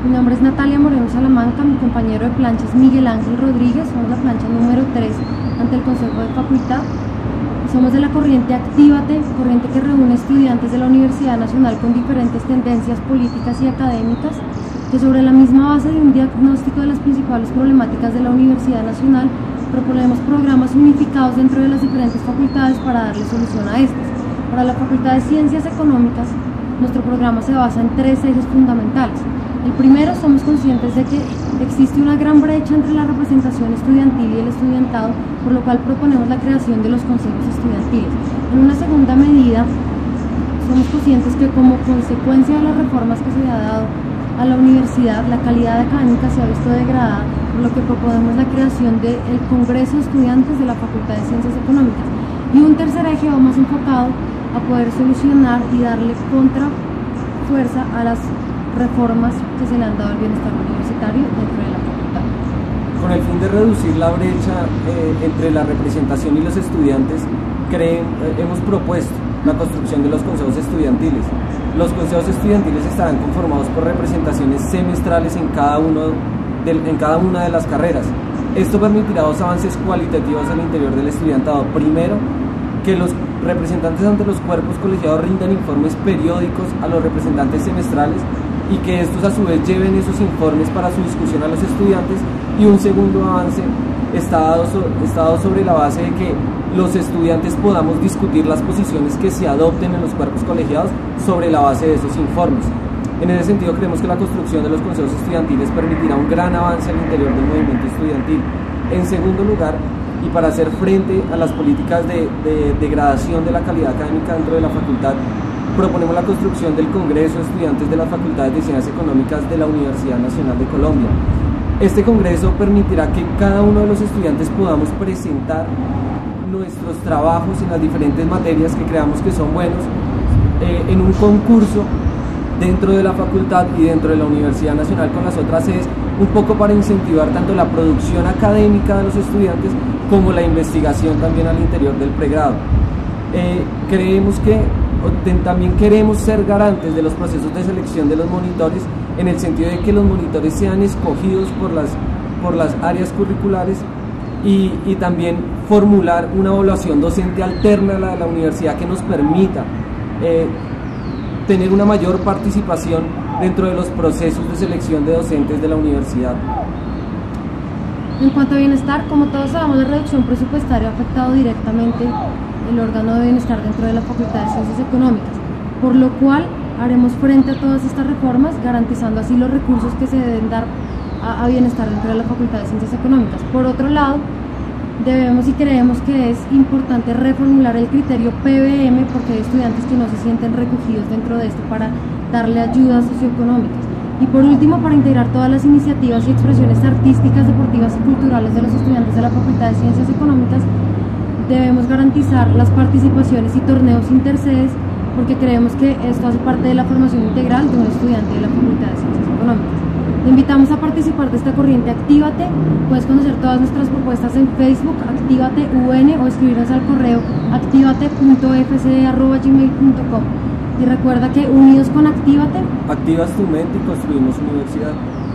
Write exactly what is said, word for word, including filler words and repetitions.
Mi nombre es Natalia Moreno Salamanca, mi compañero de plancha es Miguel Ángel Rodríguez, somos la plancha número tres ante el Consejo de Facultad. Somos de la corriente Actívate, corriente que reúne estudiantes de la Universidad Nacional con diferentes tendencias políticas y académicas, que sobre la misma base de un diagnóstico de las principales problemáticas de la Universidad Nacional, proponemos programas unificados dentro de las diferentes facultades para darle solución a estas. Para la Facultad de Ciencias Económicas, nuestro programa se basa en tres ejes fundamentales. El primero, somos conscientes de que existe una gran brecha entre la representación estudiantil y el estudiantado, por lo cual proponemos la creación de los consejos estudiantiles. En una segunda medida, somos conscientes que como consecuencia de las reformas que se le ha dado a la universidad, la calidad académica se ha visto degradada, por lo que proponemos la creación del Congreso de Estudiantes de la Facultad de Ciencias Económicas. Y un tercer eje va más enfocado a poder solucionar y darle contra fuerza a las reformas que se le han dado al bienestar universitario dentro de la facultad. Con el fin de reducir la brecha eh, entre la representación y los estudiantes, creen, eh, hemos propuesto la construcción de los consejos estudiantiles. Los consejos estudiantiles estarán conformados por representaciones semestrales en cada, uno de, en cada una de las carreras. Esto permitirá dos avances cualitativos al interior del estudiantado. Primero, que los representantes ante los cuerpos colegiados rindan informes periódicos a los representantes semestrales y que estos a su vez lleven esos informes para su discusión a los estudiantes. Y un segundo avance está dado, está dado sobre la base de que los estudiantes podamos discutir las posiciones que se adopten en los cuerpos colegiados sobre la base de esos informes. En ese sentido, creemos que la construcción de los consejos estudiantiles permitirá un gran avance al interior del movimiento estudiantil. En segundo lugar, y para hacer frente a las políticas de, de degradación de la calidad académica dentro de la facultad, proponemos la construcción del Congreso de Estudiantes de las Facultades de Ciencias Económicas de la Universidad Nacional de Colombia. Este congreso permitirá que cada uno de los estudiantes podamos presentar nuestros trabajos en las diferentes materias que creamos que son buenos eh, en un concurso dentro de la facultad y dentro de la Universidad Nacional con las otras sedes, un poco para incentivar tanto la producción académica de los estudiantes como la investigación también al interior del pregrado. Eh, creemos que también queremos ser garantes de los procesos de selección de los monitores, en el sentido de que los monitores sean escogidos por las, por las áreas curriculares y, y también formular una evaluación docente alterna a la de la universidad que nos permita eh, tener una mayor participación dentro de los procesos de selección de docentes de la universidad. En cuanto a bienestar, como todos sabemos, la reducción presupuestaria ha afectado directamente el órgano de bienestar dentro de la Facultad de Ciencias Económicas, por lo cual haremos frente a todas estas reformas, garantizando así los recursos que se deben dar a, a bienestar dentro de la Facultad de Ciencias Económicas. Por otro lado, debemos y creemos que es importante reformular el criterio P B M, porque hay estudiantes que no se sienten recogidos dentro de esto para darle ayudas socioeconómicas. Y por último, para integrar todas las iniciativas y expresiones artísticas, deportivas y culturales de los estudiantes de la Facultad de Ciencias Económicas, debemos garantizar las participaciones y torneos intersedes, porque creemos que esto hace parte de la formación integral de un estudiante de la Facultad de Ciencias Económicas. Te invitamos a participar de esta corriente Actívate. Puedes conocer todas nuestras propuestas en Facebook, Actívate U N, o escribirnos al correo activate punto f c arroba gmail punto com. Y recuerda que unidos con Actívate, activas tu mente y construimos universidad.